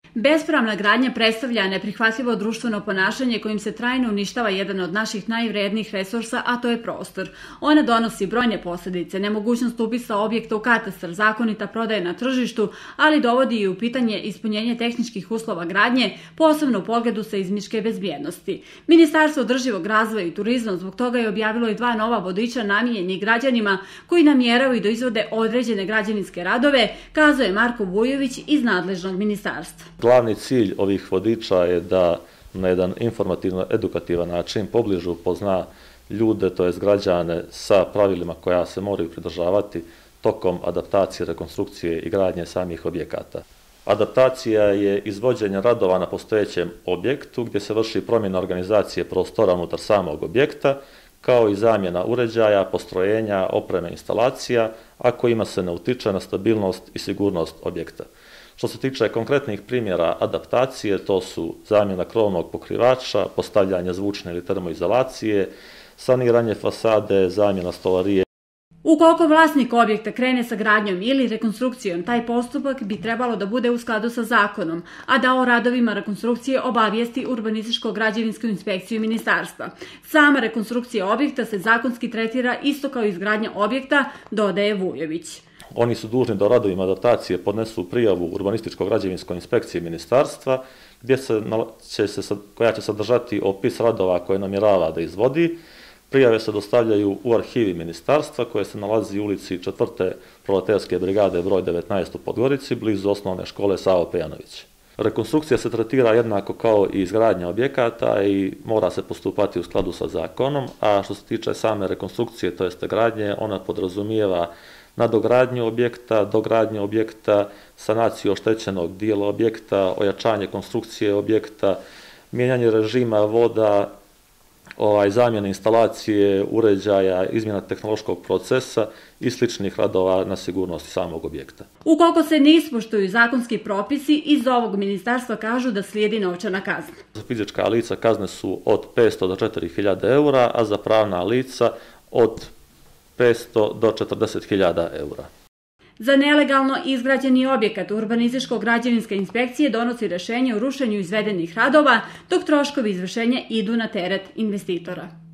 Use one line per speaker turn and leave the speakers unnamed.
Bespravna gradnja predstavlja neprihvatljivo društveno ponašanje kojim se trajno uništava jedan od naših najvrednijih resursa, a to je prostor. Ona donosi brojne posljedice, nemogućnost upisa objekta u katastar, zakonita prodaja na tržištu, ali dovodi i u pitanje ispunjenje tehničkih uslova gradnje, posebno u pogledu seizmičke bezbjednosti. Ministarstvo održivog razvoja i turizma zbog toga je objavilo i 2 nova vodiča namijenjenih građanima koji namjeravaju da izvode određene građevinske radove, kazao je Marko Vujović iz nadležnog ministarstva.
Glavni cilj ovih vodiča je da na jedan informativno-edukativan način pobliže upozna ljude, to jest građane, sa pravilima koja se moraju pridržavati tokom adaptacije, rekonstrukcije i gradnje samih objekata. Adaptacija je izvođenje radova na postojećem objektu gdje se vrši promjena organizacije prostora unutar samog objekta, kao i zamjena uređaja, postrojenja, opreme, instalacija, a kojima se ne utiče na stabilnost i sigurnost objekta. Što se tiče konkretnih primjera adaptacije, to su zamjena krovnog pokrivača, postavljanje zvučne ili termoizolacije, saniranje fasade, zamjena stolarije.
Ukoliko vlasnik objekta krene sa gradnjom ili rekonstrukcijom, taj postupak bi trebalo da bude u skladu sa zakonom, a da o radovima rekonstrukcije obavijesti urbanističko-građevinsku inspekciju ministarstva. Sama rekonstrukcija objekta se zakonski tretira isto kao izgradnja objekta, dodaje Vujović.
Oni su dužni da o radovima adaptacije podnesu prijavu urbanističko-građevinskoj inspekciji ministarstva, koja će sadržati opis radova koje namjerava da izvodi. Prijave se dostavljaju u arhivi ministarstva koje se nalazi u ulici 4. proleterske brigade broj 19 u Podgorici, blizu osnovne škole Savo Pejanović. Rekonstrukcija se tretira jednako kao i izgradnja objekata i mora se postupati u skladu sa zakonom, a što se tiče same rekonstrukcije, to jest gradnje, ona podrazumijeva nadogradnju objekta, dogradnju objekta, sanaciju oštećenog dijela objekta, ojačanje konstrukcije objekta, mijenjanje režima voda, zamjene instalacije, uređaja, izmjena tehnološkog procesa i sličnih radova na sigurnosti samog objekta.
Ukoliko se ne ispoštuju zakonski propisi, iz ovog ministarstva kažu da slijedi novčana kazna.
Za fizička lica kazne su od 500 do 4000 eura, a za pravna lica od 500 do 40.000 eura.
Za nelegalno izgrađeni objekat urbanističko-građevinska inspekcija donosi rješenje o rušenju izvedenih radova, dok troškovi izvršenja idu na teret investitora.